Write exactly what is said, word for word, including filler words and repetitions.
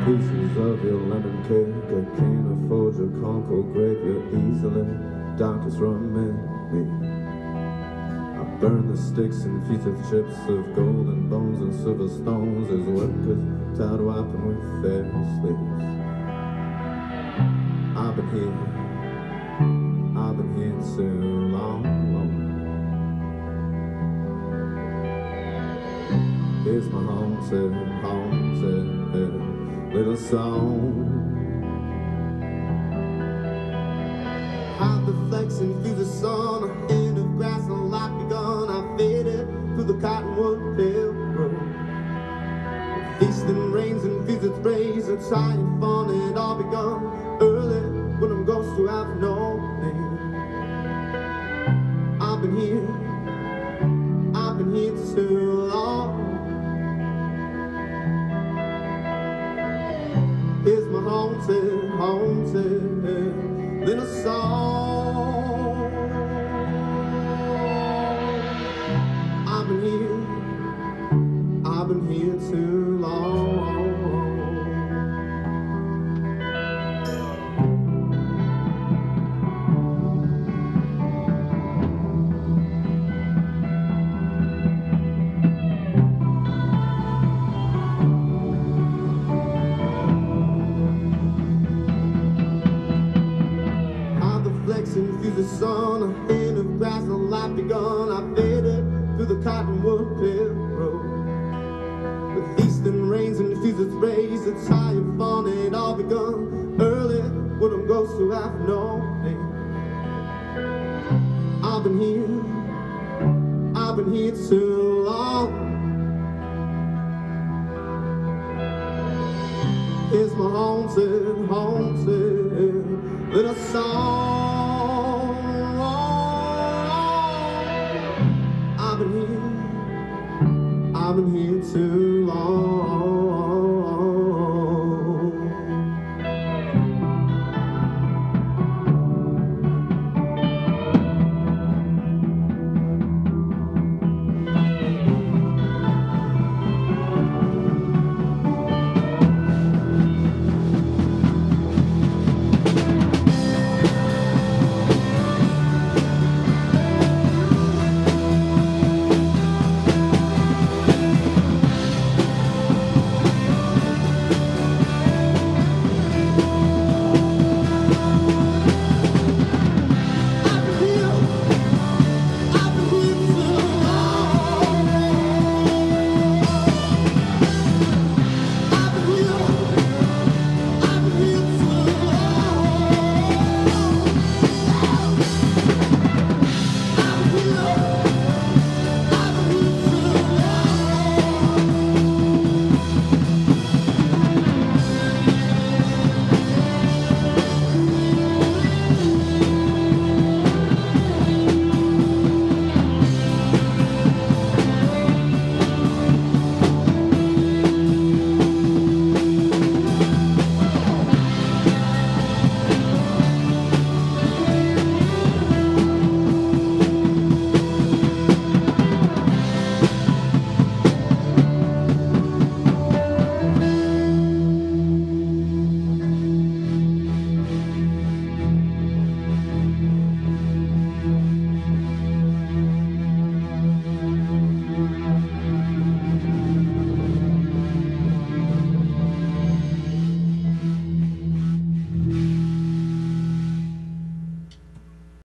Pieces of your lemon cake, I can't afford your Concord grape. You're easily darkest from me. I burn the sticks and feet of chips of golden bones and silver stones as workers tired wiping with their sleeves. I've been here, I've been here too long. Here's my haunted, haunted little song. Hide the flexing through the sun, a hand of grass and a light begun. I faded through the cottonwood pale road. Feasting rains and feeds its praise, it's high and fun, and it all begun early when I'm ghosts who have no name. I've been here, I've been here too long. Here's my haunted, haunted little song. I've been here, I've been here too long. Flexing through the sun, a hand of grass and a light begun. I faded through the cottonwood pale road. With eastern rains and fuse its rays, it's high and fun, and it all begun early when I'm ghosts who have no name. I've been here, I've been here too long. Here's my haunted, haunted little song. I've been here, I've been here too long.